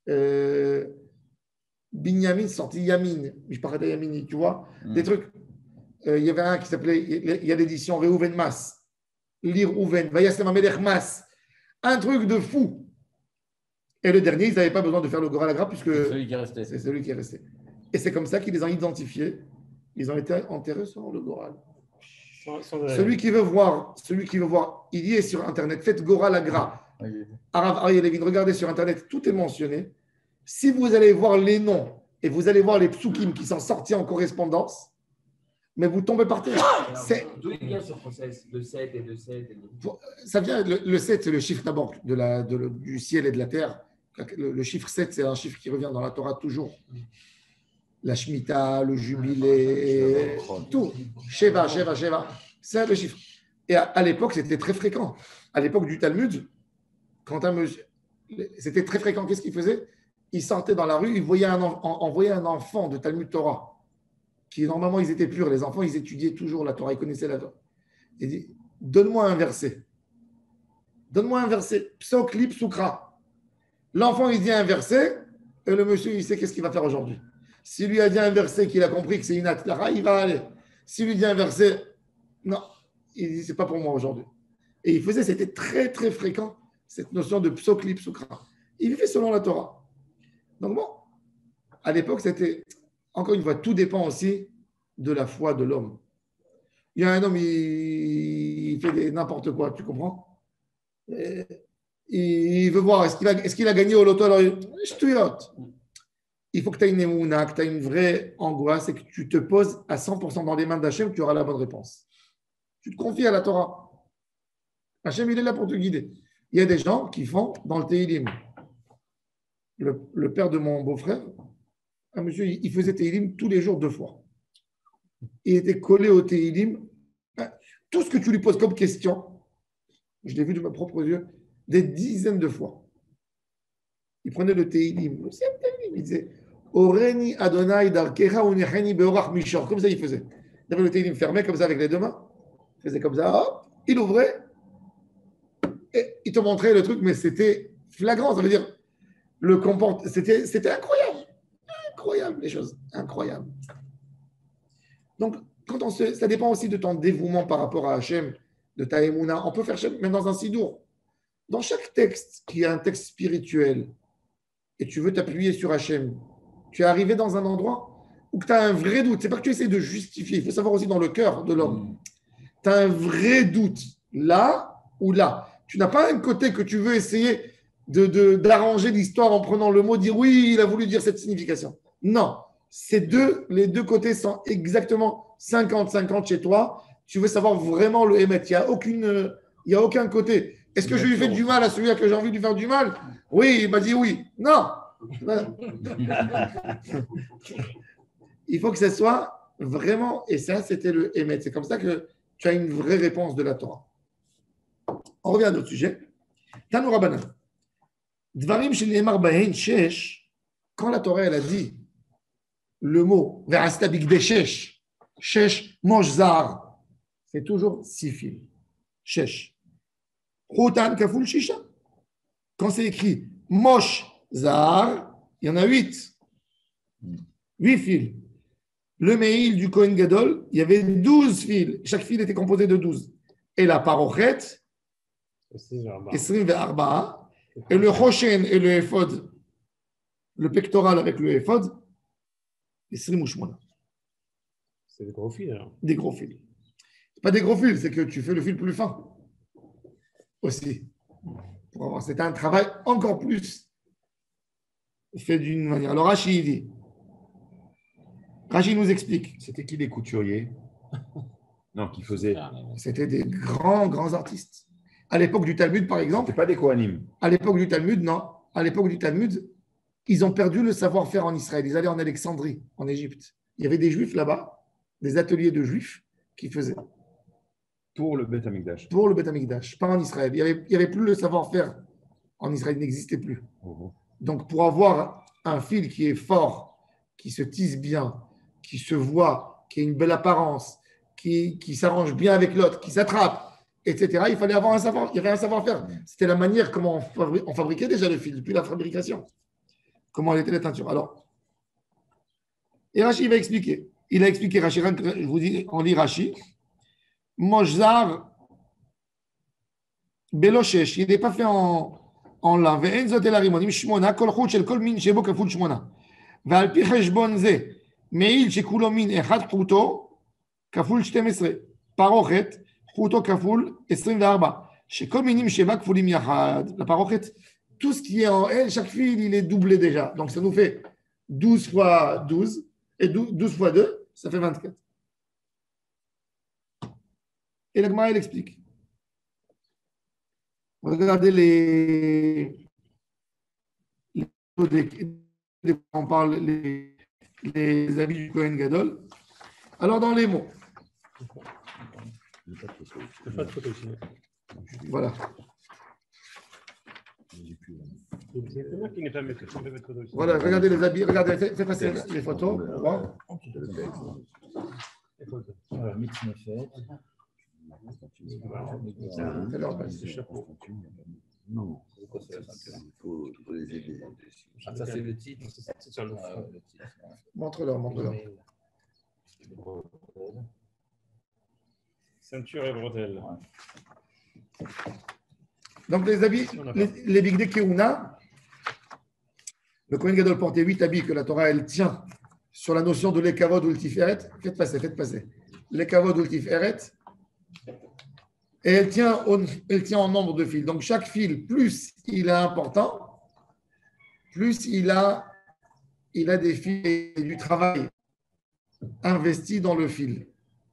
Speaker 1: Binyamin, sorti Yamin. Je parlais de Yamini, tu vois. Des trucs. Il y avait un qui s'appelait, il y a l'édition Reuven Mas. Lire Ouven. Vayasem Amelech Mas. Un truc de fou. Et le dernier, ils n'avaient pas besoin de faire le Goral Agra puisque
Speaker 5: C'est celui qui est resté.
Speaker 1: c'est celui qui est resté. Et c'est comme ça qu'ils les ont identifiés. Ils ont été enterrés sur le Goral. Celui qui veut voir, il y est sur Internet. Faites Goral Agra. Arav Ariel Levin, regardez sur Internet, tout est mentionné. Si vous allez voir les noms et vous allez voir les psukim qui sont sortis en correspondance, mais vous tombez par terre.
Speaker 6: D'où il vient ce process de 7 et de 7
Speaker 1: Ça vient, le 7, c'est le chiffre d'abord du ciel et de la terre. Le chiffre 7, c'est un chiffre qui revient dans la Torah toujours. La Shemitah, le jubilé, tout. Sheva. C'est le chiffre. Et à l'époque, c'était très fréquent. À l'époque du Talmud, quand un monsieur, c'était très fréquent. Qu'est-ce qu'il faisait? Il sortait dans la rue, il voyait un enfant de Talmud Torah, qui normalement, ils étaient purs. Les enfants, ils étudiaient toujours la Torah, ils connaissaient la Torah. Il dit, donne-moi un verset. Donne-moi un verset. Psokli, psukra. L'enfant, il dit un verset, et le monsieur, il sait qu'est-ce qu'il va faire aujourd'hui. S'il lui a dit un verset qu'il a compris que c'est une atlara, il va aller. S'il lui dit un verset, non, il dit, c'est pas pour moi aujourd'hui. Et il faisait, c'était très, très fréquent, cette notion de psokli, psukra. Il vivait selon la Torah. Donc bon, à l'époque, c'était, encore une fois, tout dépend aussi de la foi de l'homme. Il y a un homme, il fait n'importe quoi, tu comprends? Il veut voir, est-ce qu'il a gagné au loto? Alors, il faut que tu aies une émouna, que tu aies une vraie angoisse et que tu te poses à 100% dans les mains d'Hachem, tu auras la bonne réponse. Tu te confies à la Torah. Hachem, il est là pour te guider. Il y a des gens qui font dans le Teilim. Le père de mon beau-frère, un monsieur, il faisait Teilim tous les jours 2 fois. Il était collé au Teilim. Tout ce que tu lui poses comme question, je l'ai vu de mes propres yeux, des dizaines de fois. Il prenait le Teilim. Il disait Oreni Adonai Darkecha Unecheni Beorach Mishor. Comme ça, il faisait. Il avait le Teilim fermé, comme ça, avec les 2 mains. Il faisait comme ça. Hop, il ouvrait. Et il te montrait le truc, mais c'était flagrant. Ça veut dire, c'était incroyable. Incroyable, les choses. Incroyable. Donc, ça dépend aussi de ton dévouement par rapport à Hachem, de ta émouna. On peut faire même dans un sidour. Dans chaque texte qui est un texte spirituel, et tu veux t'appuyer sur Hachem, tu es arrivé dans un endroit où tu as un vrai doute. Ce n'est pas que tu essaies de justifier. Il faut savoir aussi dans le cœur de l'homme. Tu as un vrai doute, là ou là. Tu n'as pas un côté que tu veux essayer d'arranger l'histoire en prenant le mot, dire oui, il a voulu dire cette signification. Non, les deux côtés sont exactement 50-50 chez toi. Tu veux savoir vraiment le émettre. Il n'y a aucun côté. Est-ce que je lui fais du mal à celui-là que j'ai envie de lui faire du mal? Oui, il m'a dit oui. Non. Il faut que ce soit vraiment, et ça, c'était le émettre. C'est comme ça que tu as une vraie réponse de la Torah. On revient à notre sujet. Tanu Rabbanan. Dvarim sheneemar bahen shesh. Quand la Torah, elle a dit le mot Ve'asta bigdei shesh, shesh moshzar, c'est toujours 6 fils. Shesh. Chotan kaful shisha. Quand c'est écrit moshzar, il y en a 8. 8 fils. Le Meil du Kohen Gadol, il y avait 12 fils. Chaque fil était composé de 12. Et la parochet, Esrim ve'arba'a, et le Choshen et le Ephod, le pectoral avec le Ephod, Esrim u'shmona.
Speaker 2: C'est des gros fils alors.
Speaker 1: Des gros fils. C'est pas des gros fils, c'est que tu fais le fil plus fin. Aussi. Pour avoir, c'est un travail encore plus fait d'une manière. Alors Rashi dit, Rashi nous explique.
Speaker 3: C'était qui les couturiers? Non, qui faisaient.
Speaker 1: C'était des grands artistes. À l'époque du Talmud, par exemple.
Speaker 3: C'était pas des Kohanim.
Speaker 1: À l'époque du Talmud, non. À l'époque du Talmud, ils ont perdu le savoir-faire en Israël. Ils allaient en Alexandrie, en Égypte. Il y avait des Juifs là-bas, des ateliers de Juifs qui faisaient.
Speaker 3: Pour le Beth Amikdash.
Speaker 1: Pour le Beth Amikdash, pas en Israël. Il n'y avait plus le savoir-faire. En Israël, il n'existait plus. Donc, pour avoir un fil qui est fort, qui se tisse bien, qui se voit, qui a une belle apparence, qui s'arrange bien avec l'autre, qui s'attrape, etc., il fallait avoir un savoir. Il y avait un savoir-faire. C'était la manière comment on fabriquait déjà le fil, depuis la fabrication. Comment était la teinture. Alors, et Rashi va expliquer. Il a expliqué, Rashi, je vous dis, on lit Rashi. Moshzar Beloshesh, il n'est pas fait en lin. Ve'en zot el harimonim shmona, kol chut shel kol min shebo kaful shmona. Ve'al pi cheshbon ze, meil shekulo min echad chuto, kaful 12. Parochet, chuto kaful 24. Shekol minim sheba kafulim yachad. La parochet, tout ce qui est en elle, chaque fil, il est doublé déjà. Donc ça nous fait 12 fois 12, et 12 fois 2, ça fait 24. Et la Gemara, elle explique. Regardez on parle les avis du Kohen Gadol. Alors, dans les mots.
Speaker 2: Pas de photo ici.
Speaker 1: Voilà.
Speaker 2: C'est moi qui n'ai pas mis de photo ici.
Speaker 1: Voilà, regardez les habits. Regardez, faites passer les photos.
Speaker 2: Les photos.
Speaker 4: Non, il faut les aider.
Speaker 5: Ah, ça, c'est le titre.
Speaker 2: C'est sur le
Speaker 5: titre.
Speaker 1: Montre-leur.
Speaker 2: Ceinture et bretelles.
Speaker 1: Donc, les habits, les bigdei keuna, le Kohen Gadol portait 8 habits que la Torah, elle tient sur la notion de l'ekavod ou le tiferet. Faites passer. L'ekavod ou le tiferet. Et elle tient en nombre de fils. Donc, chaque fil, plus il est important, plus il a des fils et du travail investi dans le fil.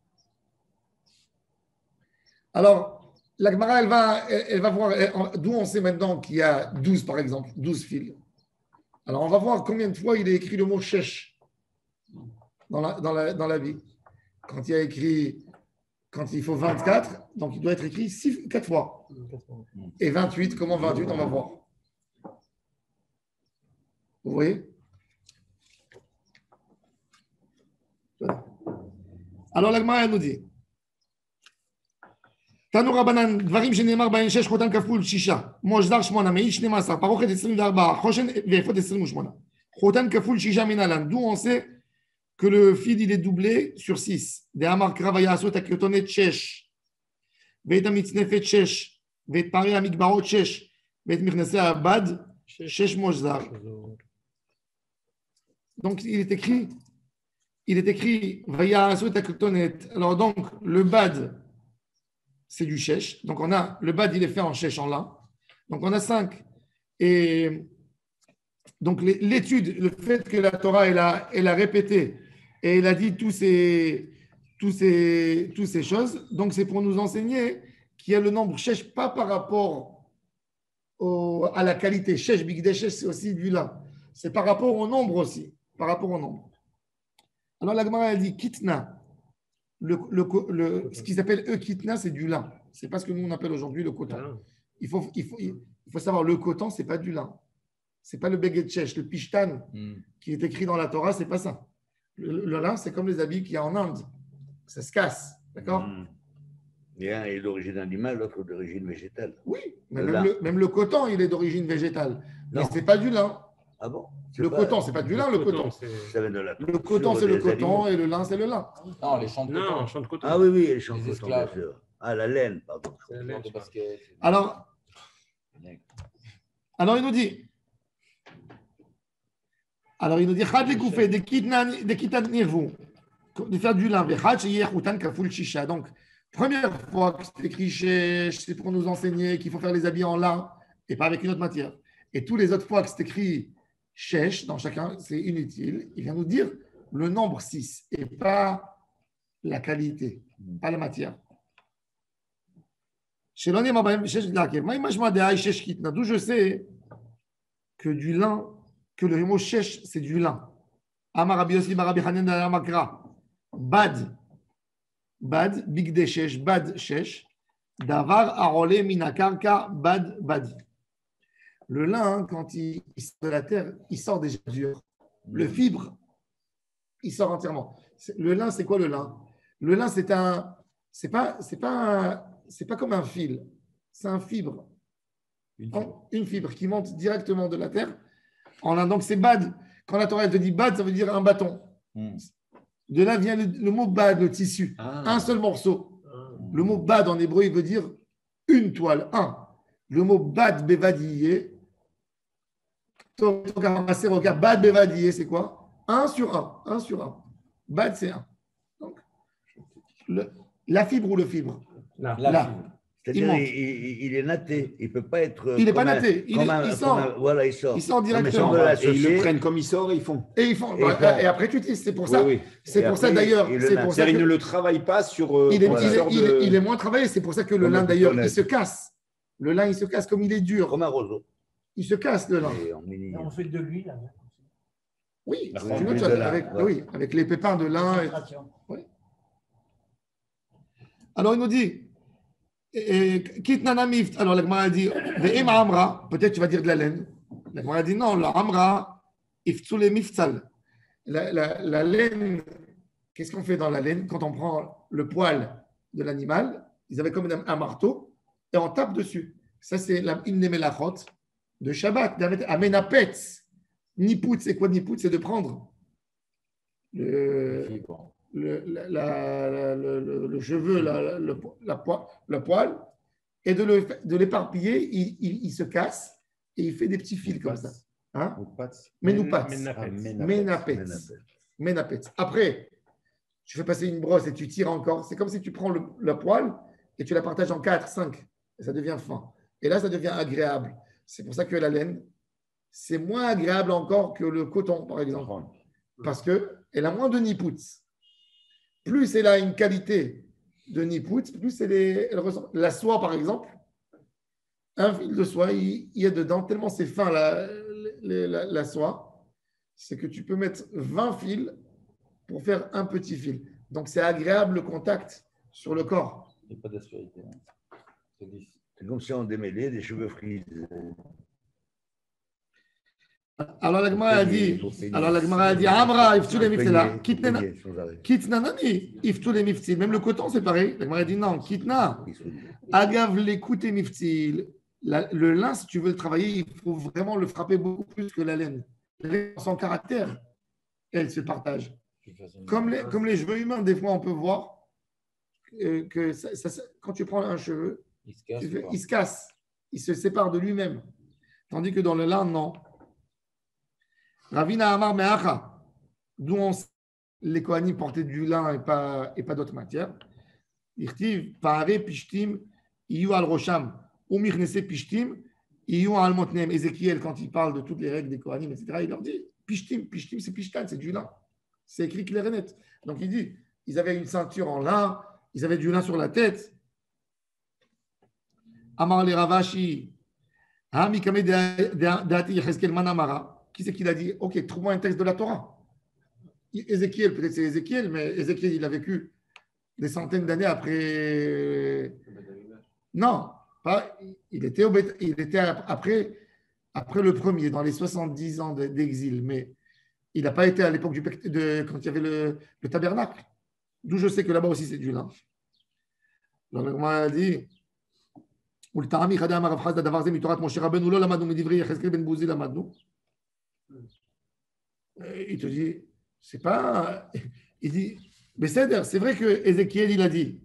Speaker 1: Alors, la Gemara, elle va voir, d'où on sait maintenant qu'il y a 12, par exemple, 12 fils. Alors, on va voir combien de fois il a écrit le mot « shesh » dans la vie. Quand il a écrit... Quand il faut 24, donc il doit être écrit 4 fois. Et 28, comment 28, on va voir. Vous voyez? Voilà. Alors la Gemara nous dit Tanu Rabbanan, Dvarim shenemar bahen shesh chotan kaful shisha, moshzar shmona, meish 12, parochet 24, choshen ve'ephod 28. Chotan kaful shisha minalan, d'où on sait que le fil il est doublé sur 6. Des amar kravaya asot akyotonet shesh, ve'et amitznefet shesh, ve'et pari amikbarot shesh, ve'et mirnese abad shesh moshzar. Donc il est écrit vaya asot akyotonet. Alors donc le bad c'est du shesh. Donc on a le bad il est fait en shesh en lin. Donc on a 5 Et donc, l'étude, le fait que la Torah, elle a répété et elle a dit toutes ces choses, donc c'est pour nous enseigner qu'il y a le nombre Shesh, pas par rapport à la qualité. Shesh, Bigdesh, c'est aussi du lin. C'est par rapport au nombre aussi. Par rapport au nombre. Alors, la Gemara a dit Kitna. Ce qu'ils appellent eux Kitna, c'est du lin. C'est pas ce que nous on appelle aujourd'hui le coton. Il faut savoir, le coton, c'est pas du lin. C'est pas le Beged Shesh, le Pishtan qui est écrit dans la Torah, c'est pas ça. Le lin, c'est comme les habits qu'il y a en Inde. Ça se casse. D'accord?
Speaker 4: Et un est d'origine animale, l'autre d'origine végétale.
Speaker 1: Oui, mais même le coton, il est d'origine végétale. Mais ce n'est pas du lin.
Speaker 4: Ah bon?
Speaker 1: Le coton, ce n'est pas du lin, le coton.
Speaker 4: Ça vient de la
Speaker 1: Le coton, c'est le coton
Speaker 4: animaux.
Speaker 1: et le lin, c'est le lin.
Speaker 5: Non, les champs de coton.
Speaker 2: Non, champ de coton.
Speaker 4: Ah oui, les champs de
Speaker 5: Les
Speaker 4: coton, bien
Speaker 5: esclaves.
Speaker 4: sûr. Ah, la laine, pardon.
Speaker 2: C'est la
Speaker 5: Les
Speaker 2: laine,
Speaker 5: champs de
Speaker 2: je crois.
Speaker 5: basket.
Speaker 1: Alors il nous dit, Chad les koufé, de kitan nirvou, de faire du lin, vechad sheyeh chutan kaful shisha. Donc, première fois que c'est écrit c'est pour nous enseigner qu'il faut faire les habits en lin et pas avec une autre matière. Et tous les autres fois que c'est écrit shesh, dans chacun, c'est inutile. Il vient nous dire le nombre 6 et pas la qualité, pas la matière. D'où je sais que du lin, que le mot shesh, c'est du lin. Amar Rabbi Yossi Bar Rabbi Hanan Amakra. Bad, big shesh, bad shesh. Davar arole minakarka, bad badi. Le lin, quand il sort de la terre, il sort déjà dur. Le fibre, il sort entièrement. Le lin, c'est quoi le lin? Le lin, c'est pas comme un fil, c'est un fibre. Une fibre qui monte directement de la terre. Donc c'est bad. Quand la Torah te dit bad, ça veut dire un bâton. De là vient le mot bad, le tissu. Un seul morceau. Le mot bad en hébreu, il veut dire une toile, un. Le mot bad bevadiyé, regarde, bad bevadiyé, c'est quoi? Un sur un. Bad, c'est un. Donc, la fibre ou le fibre?
Speaker 5: La
Speaker 1: fibre.
Speaker 4: C'est-à-dire, il est natté. Il ne peut pas être.
Speaker 1: Il n'est pas natté. Il sort.
Speaker 4: Voilà, il sort.
Speaker 1: Il sort
Speaker 3: Et
Speaker 1: directement.
Speaker 3: ils le prennent comme ils sortent et ils font.
Speaker 1: Et après, tu utilises. C'est pour ça.
Speaker 3: Oui.
Speaker 1: C'est pour ça d'ailleurs.
Speaker 3: C'est-à-dire qu'ils ne le travaillent pas sur.
Speaker 1: Il est moins travaillé. C'est pour ça que le lin, d'ailleurs, il se casse. Le lin, il se casse comme il est dur.
Speaker 4: Comme un roseau.
Speaker 1: Il se casse, le lin.
Speaker 7: On fait de l'huile.
Speaker 1: Oui, c'est une autre chose. Avec les pépins de lin. Oui. Alors, il nous dit. Alors, la Gemara dit, peut-être tu vas dire de la laine. La Gemara dit non, la amra, iftsule miftsal. La laine, qu'est-ce qu'on fait dans la laine quand on prend le poil de l'animal? Ils avaient comme un marteau et on tape dessus. Ça, c'est une des melachot de Shabbat. Amenapetz. Niput, c'est quoi niput? C'est de prendre le cheveu, le poil, et de l'éparpiller, il se casse et il fait des petits fils comme ça. Hein? Menapetz. Après, tu fais passer une brosse et tu tires encore. C'est comme si tu prends le poil et tu la partages en 4, 5, et ça devient fin. Et là, ça devient agréable. C'est pour ça que la laine, c'est moins agréable encore que le coton, par exemple. Parce qu'elle a moins de niputs. Plus elle a une qualité de niput, plus elle ressent. La soie, par exemple, un fil de soie, il y a dedans, tellement c'est fin la soie, c'est que tu peux mettre 20 fils pour faire un petit fil. Donc, c'est agréable le contact sur le corps.
Speaker 5: Il n'y a pas d'aspérité.
Speaker 4: C'est comme si on démêlait des cheveux frisés.
Speaker 1: Alors la Gemara a dit, Amra, iftu miftela, kitnanani, iftu miftil. Même le coton, c'est pareil. La Gemara a dit non, kitna, agav l'écoute miftil. Le lin, si tu veux le travailler, il faut vraiment le frapper beaucoup plus que la laine. Son caractère, elle se partage. Comme les cheveux humains, des fois, on peut voir que quand tu prends un cheveu, il se casse, il se sépare de lui-même. Tandis que dans le lin, non. Ravina Amar Meacha, d'où les Kohanim portaient du lin et pas d'autres matières. Irtiv, Paare, Pishtim, Iyu al Rosham, ou Mirnese Pishtim, Iyou al-Motnem, Ézéchiel, quand il parle de toutes les règles des Kohanim, etc., il leur dit Pishtim, Pishtim, c'est Pishtan, c'est du lin. C'est écrit clair et net. Donc il dit ils avaient une ceinture en lin, ils avaient du lin sur la tête. Amar le Ravashi, Hamikame Dati Yecheskel Manamara. Qui c'est qui l'a dit ok, trouve-moi un texte de la Torah. Ézéchiel, peut-être c'est Ézéchiel, mais Ézéchiel, il a vécu des centaines d'années après. Non, pas, il était après le premier, dans les 70 ans d'exil, mais il n'a pas été à l'époque quand il y avait le tabernacle. D'où je sais que là-bas aussi c'est du lin. Donc, le Gemara a dit il te dit, c'est pas. Il dit, mais c'est vrai que Ézéchiel, il a dit.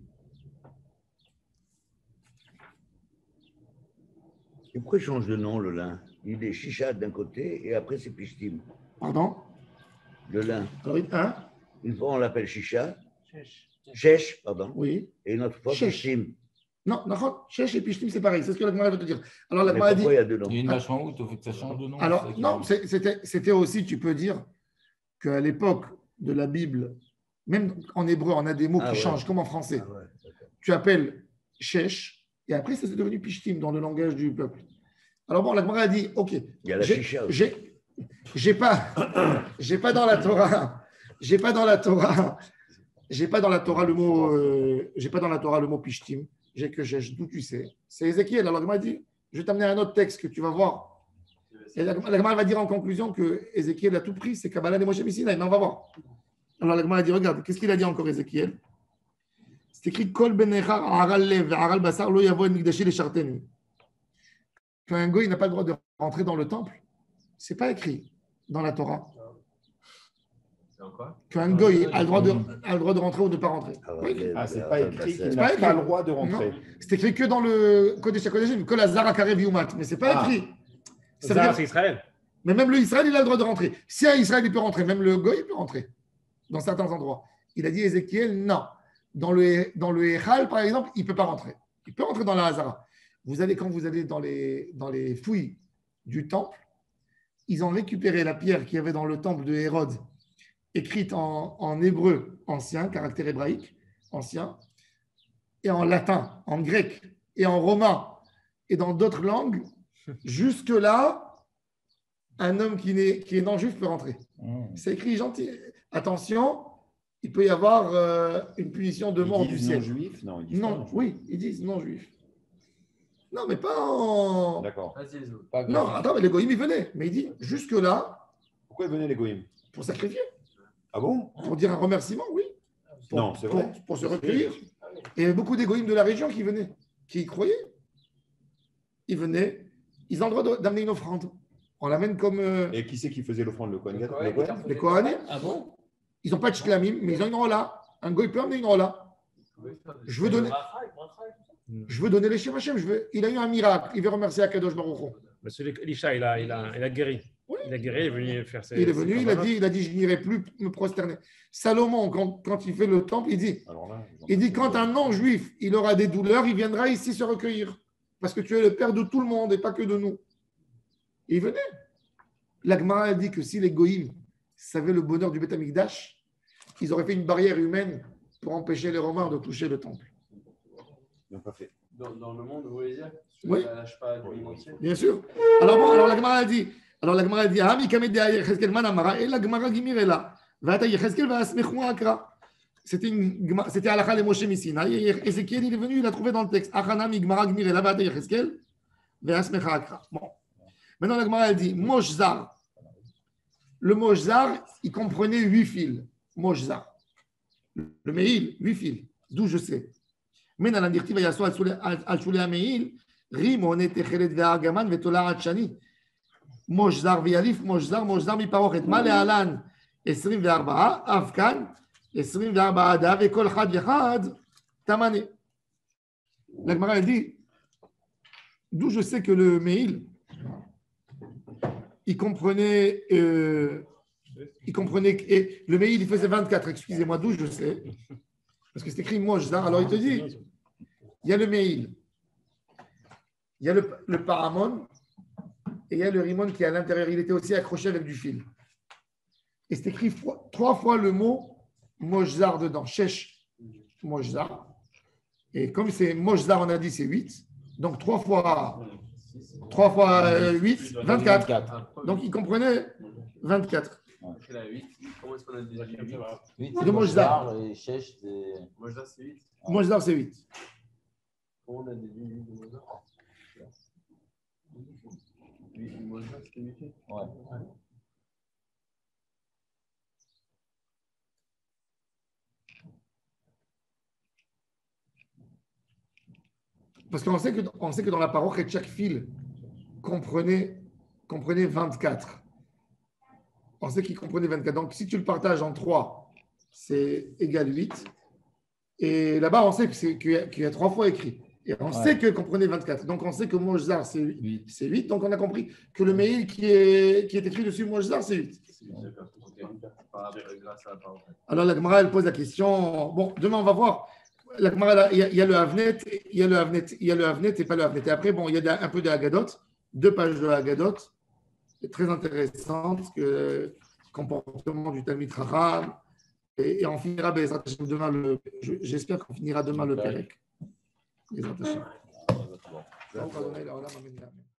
Speaker 4: Et pourquoi il change de nom, le lin? Il est Chicha d'un côté et après c'est Pishtim.
Speaker 1: Pardon?
Speaker 4: Le lin.
Speaker 1: Alors,
Speaker 4: Une fois on l'appelle Chicha. Shesh, pardon.
Speaker 1: Oui.
Speaker 4: Et une autre fois
Speaker 1: Shesh.
Speaker 4: Pishtim.
Speaker 1: Non, Shesh et Pishtim, c'est pareil. C'est ce que la Gemara veut te dire. Alors, la
Speaker 4: Mais
Speaker 1: Gemara a dit.
Speaker 4: pourquoi il y a deux noms?
Speaker 5: Il y a une vachement où tu fait que ça change de nom.
Speaker 1: Alors,
Speaker 5: c'est ça qui
Speaker 1: non,
Speaker 5: est-
Speaker 1: c'était aussi, tu peux dire, qu'à l'époque de la Bible, même en hébreu, on a des mots
Speaker 4: Ah
Speaker 1: qui
Speaker 4: ouais.
Speaker 1: changent, comme en français.
Speaker 4: Ah ouais, d'accord.
Speaker 1: Tu appelles Shesh, et après, ça c'est devenu Pishtim dans le langage du peuple. Alors, bon, la Gemara a dit, OK.
Speaker 4: Il y a la
Speaker 1: j'ai-
Speaker 4: Chicha aussi.
Speaker 1: j'ai pas dans la Torah, j'ai pas dans la Torah le mot Pishtim. J'ai que Shesh, d'où tu sais. C'est Ézéchiel. Alors, la Gemara a dit, je vais t'amener un autre texte que tu vas voir. Et la Gemara va dire en conclusion que Ézéchiel a tout pris, c'est Kabbalah et Moshe Messina, mais on va voir. Alors la Gemara a dit, regarde, qu'est-ce qu'il a dit encore Ézéchiel? C'est écrit Kol ben echar aral lev aral basar lo yavo et migdashi les charteni. Qu'un goy n'a pas le droit de rentrer dans le temple, c'est pas écrit dans la Torah.
Speaker 6: C'est encore
Speaker 1: Qu'un goy a le droit de rentrer ou de ne pas rentrer. Oui.
Speaker 3: Ah, c'est pas écrit qu'il
Speaker 1: C'est
Speaker 3: n'a
Speaker 1: pas
Speaker 3: pas
Speaker 1: écrit.
Speaker 3: le droit de rentrer.
Speaker 1: Non. C'est écrit que dans le Kodesh HaKodeshim, que la Zara Karev Yumat, mais c'est pas
Speaker 3: Ah.
Speaker 1: écrit. Ça veut
Speaker 2: Ça,
Speaker 1: dire-
Speaker 2: c'est Israël.
Speaker 1: Mais même le Israël, il a le droit de rentrer. Si un Israël, il peut rentrer, même le Goy, il peut rentrer dans certains endroits. Il a dit Ézéchiel, non. Dans le Echal, par exemple, il ne peut pas rentrer. Il peut rentrer dans la Hazara. Quand vous allez dans les fouilles du temple, ils ont récupéré la pierre qu'il y avait dans le temple de Hérode, écrite en hébreu ancien, caractère hébraïque ancien, et en latin, en grec, et en romain, et dans d'autres langues. Jusque-là, un homme qui est non-juif peut rentrer. C'est écrit gentil. Attention, il peut y avoir une punition de mort
Speaker 3: Ils disent
Speaker 1: officielle.
Speaker 3: non-juif? Non, ils disent pas
Speaker 1: Non,
Speaker 3: non-juif.
Speaker 1: oui, ils disent non-juif. Non, mais pas en.
Speaker 3: D'accord.
Speaker 6: Vas-y, les autres.
Speaker 5: Pas
Speaker 1: Non,
Speaker 5: grave.
Speaker 1: attends, mais les goïms, ils venaient. Mais il dit, jusque-là,
Speaker 3: Pourquoi venaient les goïms?
Speaker 1: pour sacrifier,
Speaker 3: Ah bon?
Speaker 1: pour dire un remerciement, oui.
Speaker 3: Non, c'est vrai.
Speaker 1: Pour se recueillir. Et il y avait beaucoup d'égoïmes de la région qui venaient, qui y croyaient. Ils venaient, ils ont le droit d'amener une offrande. On l'amène comme
Speaker 3: Et qui c'est qui faisait l'offrande? Le Kohen Gadol?
Speaker 6: Ouais,
Speaker 3: Le Kohen?
Speaker 1: les Kohanim.
Speaker 5: Ah bon?
Speaker 1: Ils n'ont pas de shlamim, mais ils ont une rola. Un goy peut amener une rola. Je veux donner les Shem Hashem. Il a eu un miracle. Il veut remercier Akadosh Baruch Hu.
Speaker 2: Monsieur Elisha, il a guéri.
Speaker 1: Oui.
Speaker 2: Il a guéri, il est venu faire ses.
Speaker 1: Il est venu,
Speaker 2: ses
Speaker 1: il a dit, je n'irai plus me prosterner. Salomon, quand il fait le temple, il dit,
Speaker 3: Alors là,
Speaker 1: il dit, quand un non-juif, il aura des douleurs, il viendra ici se recueillir. Parce que tu es le père de tout le monde et pas que de nous. Et il venait. La Gemara a dit que si les goïms savaient le bonheur du Beth Amikdash, ils auraient fait une barrière humaine pour empêcher les Romains de toucher le temple.
Speaker 3: ils n'ont pas fait.
Speaker 6: Dans le monde, vous voulez dire?
Speaker 1: Oui.
Speaker 6: Lâche pas du monde entier.
Speaker 1: Bien sûr. Alors la Gemara a dit, Hami Kamed Yecheskel Man Amara, et la Gemara Gimir est là. Vata Yecheskel va Asmechou Akra. C'était Alakha le Moshe Missina. Ézéchiel, il est venu, il a trouvé dans le texte. Achanam Gemara Gimir est là, Vata Yecheskel va Asmecha Akra. Bon. Maintenant la Gemara elle dit, Moshzar. Le Moshzar, il comprenait 8 fils. Moshzar. Le Meil, 8 fils. D'où je sais. Mais dans la directive, il y a soit Al-Shulei Meil, Rimon et Techelet ve'Argaman ve'Tola Hatshani. Moshzar ve'Yalif, Moshzar miparochet. Male Alan, 24, Afkan, 24 Ada, ve'Kol Chad Yechad, Tamane. La Gemara elle dit, d'où je sais que le Meil, il comprenait, et le Meil, il faisait 24, excusez-moi, d'où je sais. Parce que c'est écrit Moshzar, alors il te dit, il y a le Meil, il y a le Paramon, et il y a le rimon qui est à l'intérieur. Il était aussi accroché avec du fil. Et c'est écrit 3 fois le mot Mojzar dedans. Shesh Mojzar. Et comme c'est Mojzar, on a dit c'est 8. Donc 3 fois 8, 24. Donc il comprenait 24.
Speaker 6: C'est la 8. Comment est-ce qu'on a déjà fait 8?
Speaker 5: 8,
Speaker 1: C'est de Mojzar.
Speaker 5: Et Shesh, c'est.
Speaker 6: Mojzar, c'est 8.
Speaker 1: Mojzar, c'est 8.
Speaker 6: Comment on a déduit 8 de Mojzar? 8 de Mojzar, c'était 8.
Speaker 5: Ouais.
Speaker 1: Parce qu'on sait que dans la parole, chaque fil comprenait 24. On sait qu'il comprenait 24. Donc, si tu le partages en 3, c'est égal 8. Et là-bas, on sait qu'il y a 3 fois écrit. Et on sait que comprenait 24. Donc, on sait que Mojzar, c'est 8. Donc, on a compris que le mail qui est écrit dessus, Mojzar, c'est 8. Alors, la Gemara, elle pose la question. Bon, demain, on va voir. La Gemara, il y a le Havnet, il y a le Havnet et pas le Havnet. Et après, bon, il y a un peu de Haggadot, 2 pages de Haggadot, c'est très intéressant, parce que comportement du Talmid Chacham, et on finira demain j'espère qu'on finira demain le Pérec. Les attachements.